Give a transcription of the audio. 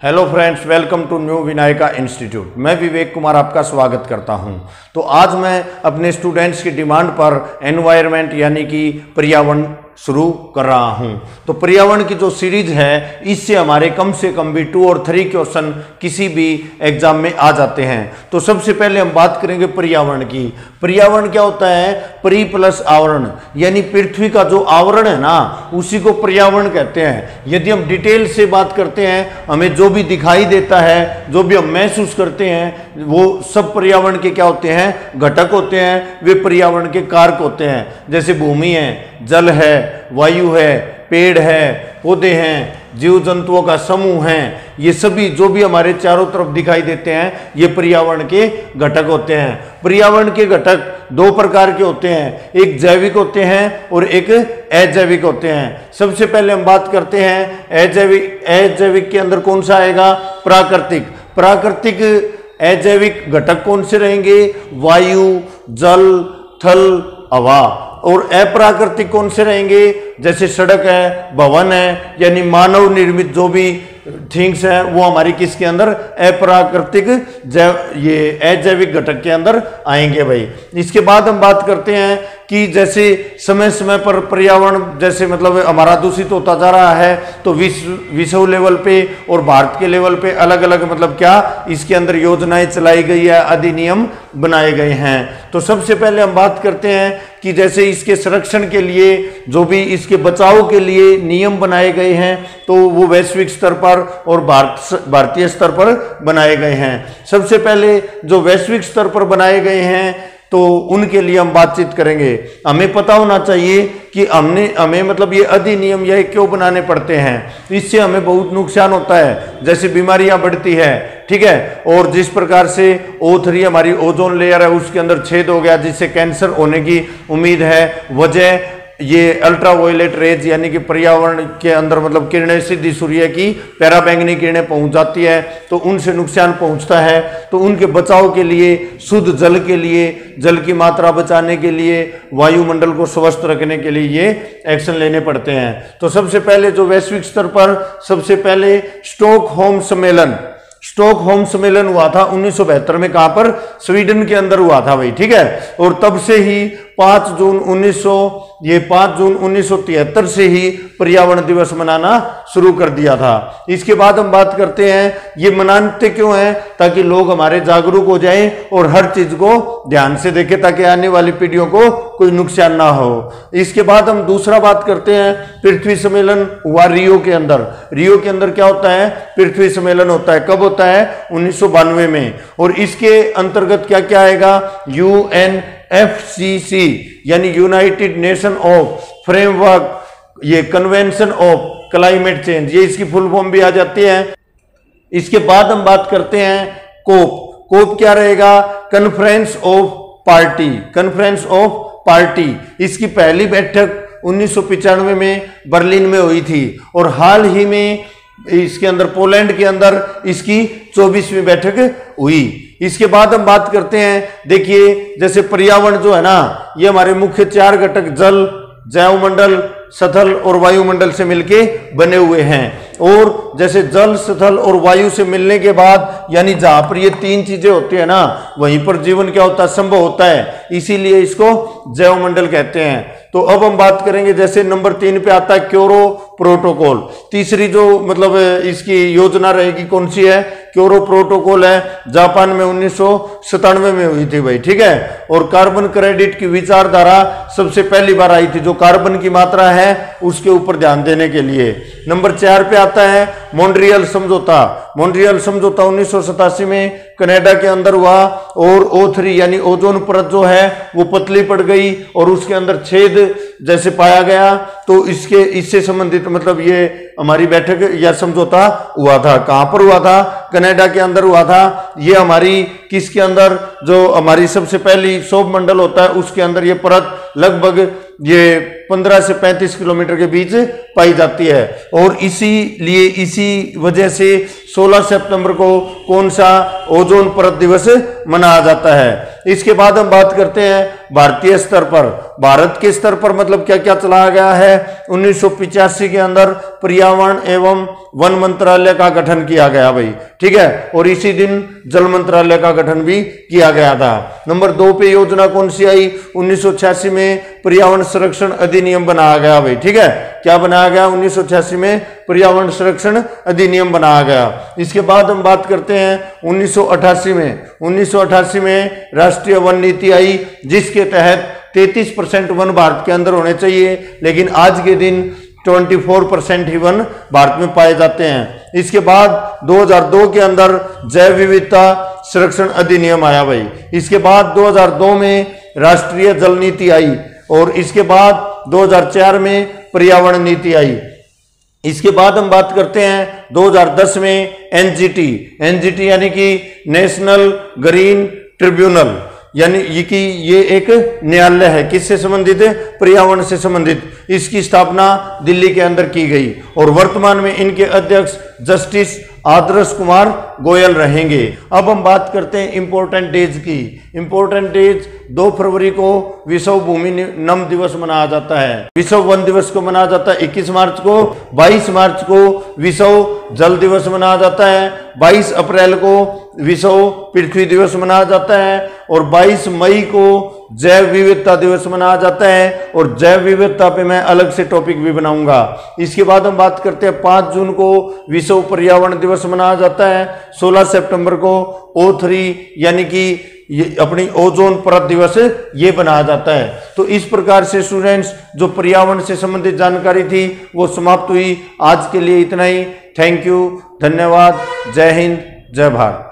Hello friends, welcome to new Vinayaka institute. मैं विवेक कुमार आपका स्वागत करता हूं। तो आज मैं अपने स्टूडेंट्स की डिमांड पर एनवायरनमेंट यानी कि पर्यावरण शुरू कर रहा हूं। तो पर्यावरण की जो सीरीज है, इससे हमारे कम से कम भी 2 और 3 क्वेश्चन किसी भी एग्जाम में आ जाते हैं। तो सबसे पहले हम बात करेंगे पर्यावरण की। पर्यावरण क्या होता है? परि प्लस आवरण, यानी पृथ्वी का जो आवरण है ना, उसी को पर्यावरण कहते हैं। यदि हम डिटेल से बात करते हैं, हमें जो भी दिखाई देता है, जो भी हम महसूस करते हैं, वो सब पर्यावरण के क्या होते हैं? घटक होते हैं। वे पर्यावरण के कारक होते हैं। जैसे भूमि है, जल है, वायु है, पेड़ है, पौधे हैं, जीव जंतुओं का समूह है, ये सभी जो भी हमारे चारों तरफ दिखाई देते हैं, ये पर्यावरण के घटक होते हैं। पर्यावरण के घटक 2 प्रकार के होते हैं, एक जैविक होते हैं और एक अजैविक होते हैं। सबसे पहले हम बात करते हैं अजैविक। अजैविक के अंदर कौन सा आएगा? प्राकृतिक। प्राकृतिक अजैविक घटक कौन से रहेंगे? वायु, जल, थल, हवा। और अप्राकृतिक कौन से रहेंगे? जैसे सड़क है, भवन है, यानी मानव निर्मित जो भी थिंग्स है, वो हमारी किसके अंदर? अप्राकृतिक ये अजैविक घटक के अंदर आएंगे भाई। इसके बाद हम बात करते हैं कि जैसे समय समय पर पर्यावरण जैसे मतलब हमारा दूषित होता जा रहा है, तो विश्व लेवल पे और भारत के लेवल पे अलग अलग मतलब क्या इसके अंदर योजनाएं चलाई गई है, अधिनियम बनाए गए हैं। तो सबसे पहले हम बात करते हैं कि जैसे इसके संरक्षण के लिए, जो भी इसके बचाव के लिए नियम बनाए गए हैं, तो वो वैश्विक स्तर पर और भारतीय स्तर पर बनाए गए हैं। सबसे पहले जो वैश्विक स्तर पर बनाए गए हैं, तो उनके लिए हम बातचीत करेंगे। हमें पता होना चाहिए कि हमें मतलब ये अधिनियम यह क्यों बनाने पड़ते हैं। इससे हमें बहुत नुकसान होता है, जैसे बीमारियां बढ़ती है, ठीक है। और जिस प्रकार से O3 हमारी ओजोन लेयर है, उसके अंदर छेद हो गया, जिससे कैंसर होने की उम्मीद है। वजह ये अल्ट्रावायलेट रेज यानी कि पर्यावरण के अंदर मतलब किरणें, सीधी सूर्य की पैराबैंगनी किरणें पहुंच जाती है, तो उनसे नुकसान पहुंचता है। तो उनके बचाव के लिए, शुद्ध जल के लिए, जल की मात्रा बचाने के लिए, वायुमंडल को स्वस्थ रखने के लिए ये एक्शन लेने पड़ते हैं। तो सबसे पहले जो वैश्विक स्तर पर सबसे पहले स्टॉकहोम सम्मेलन हुआ था 1972 में। कहां पर? स्वीडन के अंदर हुआ था भाई, ठीक है। और तब से ही 5 जून 1973 से ही पर्यावरण दिवस मनाना शुरू कर दिया था। इसके बाद हम बात करते हैं ये मनाते क्यों हैं? ताकि लोग हमारे जागरूक हो जाएं और हर चीज को ध्यान से देखें, ताकि आने वाली पीढ़ियों को कोई नुकसान ना हो। इसके बाद हम दूसरा बात करते हैं, पृथ्वी सम्मेलन हुआ रियो के अंदर। रियो के अंदर क्या होता है? पृथ्वी सम्मेलन होता है। कब होता है? 1992 में। और इसके अंतर्गत क्या क्या आएगा? UNFCCC यानी यूनाइटेड नेशन ऑफ फ्रेमवर्क, ये कन्वेंशन ऑफ क्लाइमेट चेंज, ये इसकी फुल फॉर्म भी आ जाती है। इसके बाद हम बात करते हैं कोप। कोप क्या रहेगा? Conference of party. इसकी पहली बैठक 1995 में बर्लिन में हुई थी, और हाल ही में इसके अंदर पोलैंड के अंदर इसकी 24वीं बैठक हुई। इसके बाद हम बात करते हैं, देखिए जैसे पर्यावरण जो है ना, ये हमारे मुख्य 4 घटक जल, जैवमंडल, स्थल और वायुमंडल से मिलके बने हुए हैं। और जैसे जल, स्थल और वायु से मिलने के बाद, यानी जहां पर ये 3 चीजें होती है ना, वहीं पर जीवन क्या होता है? संभव होता है। इसीलिए इसको जैवमंडल कहते हैं। तो अब हम बात करेंगे, जैसे नंबर 3 पे आता है क्योटो प्रोटोकॉल। तीसरी जो मतलब इसकी योजना रहेगी कौन सी है? क्योटो प्रोटोकॉल है, जापान में 1997 में हुई थी भाई, ठीक है। और कार्बन क्रेडिट की विचारधारा सबसे पहली बार आई थी, जो कार्बन की मात्रा है उसके ऊपर ध्यान देने के लिए। नंबर 4 पे आता है मॉन्ट्रियल समझौता। मॉन्ट्रियल समझौता 1987 में कनाडा के अंदर हुआ, और O3 यानी ओजोन परत जो है वो पतली पड़ गई और उसके अंदर छेद जैसे पाया गया। तो इससे संबंधित मतलब ये हमारी बैठक या समझौता हुआ था। कहां पर हुआ था? कनाडा के अंदर हुआ था। ये हमारी किसके अंदर? जो हमारी सबसे पहली सौर मंडल होता है, उसके अंदर ये परत लगभग ये 15 से 35 किलोमीटर के बीच पाई जाती है। और इसीलिए इसी वजह से 16 सितंबर को कौन सा ओजोन परत दिवस मनाया जाता है। इसके बाद हम बात करते हैं भारतीय स्तर पर। भारत के स्तर पर मतलब क्या क्या चलाया गया है। 1985 के अंदर पर्यावरण एवं वन मंत्रालय का गठन किया गया भाई, ठीक है। और इसी दिन जल मंत्रालय का गठन भी किया गया था। नंबर 2 पे योजना कौन सी आई। 1986 में पर्यावरण संरक्षण अधिनियम बनाया गया भाई, ठीक है। क्या बनाया गया। 1986 में पर्यावरण संरक्षण अधिनियम बनाया गया। इसके बाद हम बात करते हैं 1988 में राष्ट्रीय वन नीति आई, जिसके तहत 33% वन भारत के अंदर होने चाहिए, लेकिन आज के दिन 24% ही वन भारत में पाए जाते हैं। इसके बाद 2002 के अंदर जैव विविधता संरक्षण अधिनियम आया भाई। इसके बाद 2002 में राष्ट्रीय जल नीति आई और इसके बाद 2004 में पर्यावरण नीति आई। इसके बाद हम बात करते हैं 2010 में एनजीटी यानी कि नेशनल ग्रीन ट्रिब्यूनल, यानी कि ये एक न्यायालय है, किससे संबंधित है, पर्यावरण से संबंधित। इसकी स्थापना दिल्ली के अंदर की गई और वर्तमान में इनके अध्यक्ष जस्टिस आदर्श कुमार गोयल रहेंगे। अब हम बात करते हैं इंपॉर्टेंट डेज की। इंपॉर्टेंट डेज 2 फरवरी को विश्व भूमि नम दिवस मनाया जाता है, विश्व वन दिवस को मनाया जाता है। 21 मार्च को, 22 मार्च को विश्व जल दिवस मनाया जाता है, 22 अप्रैल को विश्व पृथ्वी दिवस मनाया जाता है और 22 मई को जैव विविधता दिवस मनाया जाता है। और जैव विविधता पे मैं अलग से टॉपिक भी बनाऊंगा। इसके बाद हम बात करते हैं 5 जून को विश्व पर्यावरण दिवस मनाया जाता है। 16 सितंबर को O3 यानी कि ये अपनी ओजोन परत दिवस ये बनाया जाता है। तो इस प्रकार से स्टूडेंट्स जो पर्यावरण से संबंधित जानकारी थी वो समाप्त हुई। आज के लिए इतना ही। थैंक यू, धन्यवाद, जय हिंद, जय भारत।